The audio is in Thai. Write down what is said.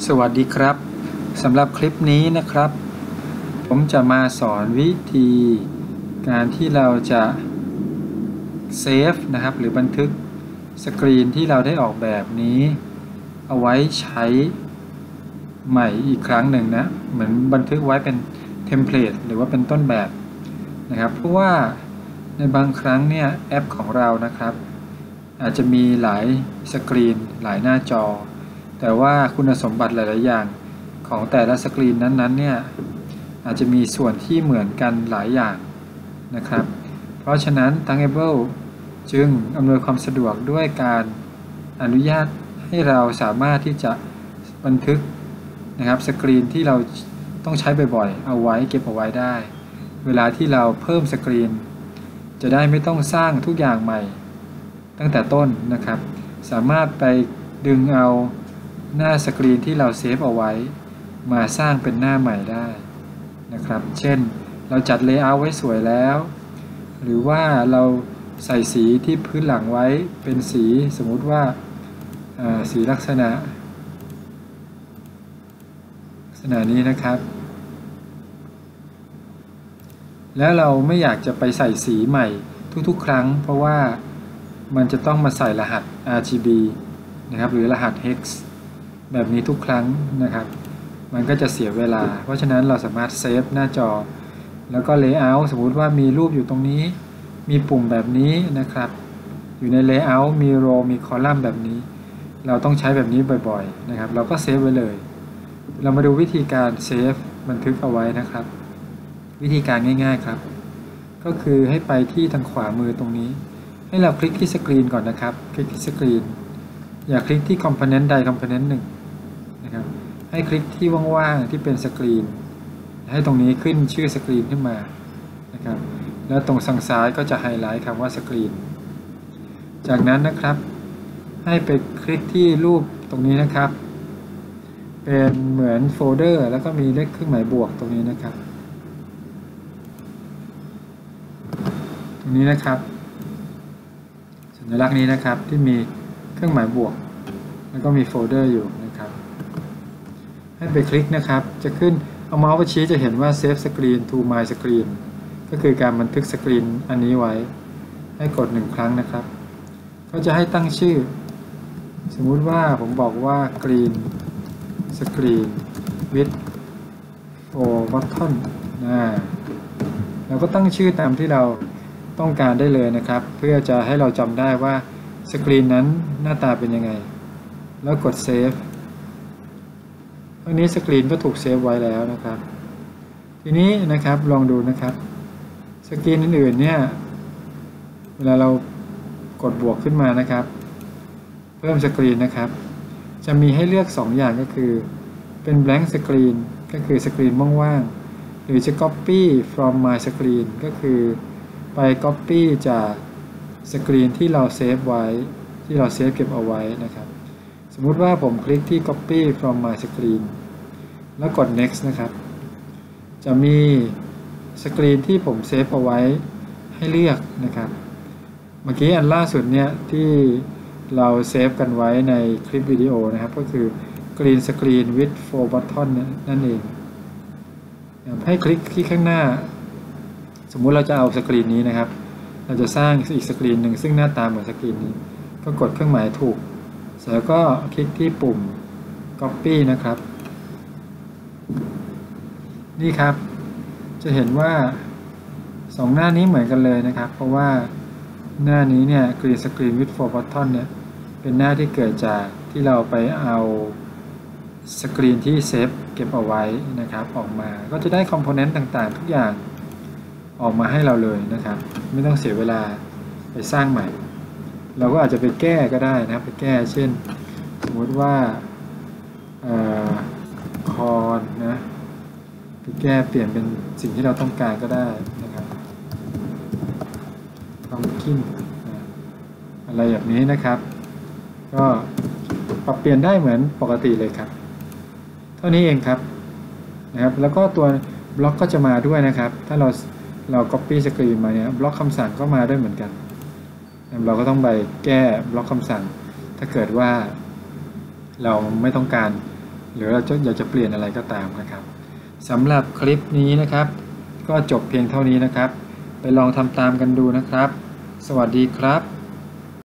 สวัสดีครับสำหรับคลิปนี้นะครับผมจะมาสอนวิธีการที่เราจะเซฟนะครับหรือบันทึกสกรีนที่เราได้ออกแบบนี้เอาไว้ใช้ใหม่อีกครั้งหนึ่งนะเหมือนบันทึกไว้เป็นเทมเพลตหรือว่าเป็นต้นแบบนะครับเพราะว่าในบางครั้งเนี่ยแอปของเรานะครับอาจจะมีหลายสกรีนหลายหน้าจอแต่ว่าคุณสมบัติหลายๆอย่างของแต่ละสกรีนนั้นๆเนี่ยอาจจะมีส่วนที่เหมือนกันหลายอย่างนะครับเพราะฉะนั้น Tangible จึงอำนวยความสะดวกด้วยการอนุญาตให้เราสามารถที่จะบันทึกนะครับสกรีนที่เราต้องใช้บ่อยๆเอาไว้เก็บเอาไว้ได้เวลาที่เราเพิ่มสกรีนจะได้ไม่ต้องสร้างทุกอย่างใหม่ตั้งแต่ต้นนะครับสามารถไปดึงเอาหน้าสกรีนที่เราเซฟเอาไว้มาสร้างเป็นหน้าใหม่ได้นะครับเช่นเราจัดเลเยอร์ไว้สวยแล้วหรือว่าเราใส่สีที่พื้นหลังไว้เป็นสีสมมุติว่าสีลักษณะนี้นะครับแล้วเราไม่อยากจะไปใส่สีใหม่ทุกๆครั้งเพราะว่ามันจะต้องมาใส่รหัส RGB นะครับหรือรหัส hex แบบนี้ทุกครั้งนะครับมันก็จะเสียเวลาเพราะฉะนั้นเราสามารถเซฟหน้าจอแล้วก็ Layout สมมุติว่ามีรูปอยู่ตรงนี้มีปุ่มแบบนี้นะครับอยู่ใน Layout มี Row มี Column แบบนี้เราต้องใช้แบบนี้บ่อยๆนะครับเราก็เซฟไว้เลยเรามาดูวิธีการเซฟบันทึกเอาไว้นะครับวิธีการง่ายๆครับก็คือให้ไปที่ทางขวามือตรงนี้ให้เราคลิกที่สกรีนก่อนนะครับคลิกที่สกรีนอย่าคลิกที่ Component ใด Component หนึ่งนะครับให้คลิกที่ว่างๆที่เป็นสกรีนให้ตรงนี้ขึ้นชื่อสกรีนขึ้นมานะครับแล้วตรงทางซ้ายก็จะไฮไลท์คำว่าสกรีนจากนั้นนะครับให้ไปคลิกที่รูปตรงนี้นะครับเป็นเหมือนโฟลเดอร์แล้วก็มีเลขเครื่องหมายบวกตรงนี้นะครับตรงนี้นะครับสัญลักษณ์นี้นะครับที่มีเครื่องหมายบวกแล้วก็มีโฟลเดอร์อยู่นะครับให้ไปคลิกนะครับจะขึ้นเอาเมาส์ไปชี้จะเห็นว่า Save Screen to My Screen ก็คือการบันทึกสกรีนอันนี้ไว้ให้กด1ครั้งนะครับก็จะให้ตั้งชื่อสมมุติว่าผมบอกว่า Green Screen with 4 button เราก็ตั้งชื่อตามที่เราต้องการได้เลยนะครับเพื่อจะให้เราจำได้ว่าสกรีนนั้นหน้าตาเป็นยังไงแล้วกดเซฟตรงนี้สกรีนก็ถูกเซฟไว้แล้วนะครับทีนี้นะครับลองดูนะครับสกรีนอื่นๆเนี่ยเวลาเรากดบวกขึ้นมานะครับเพิ่มสกรีนนะครับจะมีให้เลือก2อย่างก็คือเป็น blank screen ก็คือสกรีนว่างๆหรือจะ copy from my screen ก็คือไป copy จากสกรีนที่เราเซฟไว้ที่เราเซฟเก็บเอาไว้นะครับสมมุติว่าผมคลิกที่ copy from my screen แล้วกด next นะครับจะมีสกรีนที่ผมเซฟเอาไว้ให้เลือกนะครับเมื่อกี้อันล่าสุดเนี่ยที่เราเซฟกันไว้ในคลิปวิดีโอนะครับก็คือ green screen with 4 button นั่นเองให้คลิกที่ข้างหน้าสมมุติเราจะเอาสกรีนนี้นะครับเราจะสร้างอีกสกรีนหนึ่งซึ่งหน้าตาเหมือนสกรีนนี้ก็กดเครื่องหมายถูกเสร็จแล้วก็คลิกที่ปุ่ม copy นะครับนี่ครับจะเห็นว่า2หน้านี้เหมือนกันเลยนะครับเพราะว่าหน้านี้เนี่ย Green Screen with 4 Button เนี่ยเป็นหน้าที่เกิดจากที่เราไปเอาสกรีนที่เซฟเก็บเอาไว้นะครับออกมาก็จะได้คอมโพเนนต์ต่างๆทุกอย่างออกมาให้เราเลยนะครับไม่ต้องเสียเวลาไปสร้างใหม่เราก็อาจจะไปแก้ก็ได้นะครับไปแก้เช่นสมมติว่าคอนนะไปแก้เปลี่ยนเป็นสิ่งที่เราต้องการก็ได้นะครับpumpkinอะไรแบบนี้นะครับก็ปรับเปลี่ยนได้เหมือนปกติเลยครับเท่านี้เองครับนะครับแล้วก็ตัวบล็อกก็จะมาด้วยนะครับถ้าเรา copy สกรีนมาเนี่ยบล็อกคำสั่งก็มาด้วยเหมือนกันเราก็ต้องไปแก้บล็อกคำสั่งถ้าเกิดว่าเราไม่ต้องการหรือเราอยากจะเปลี่ยนอะไรก็ตามนะครับสำหรับคลิปนี้นะครับก็จบเพียงเท่านี้นะครับไปลองทำตามกันดูนะครับสวัสดีครับ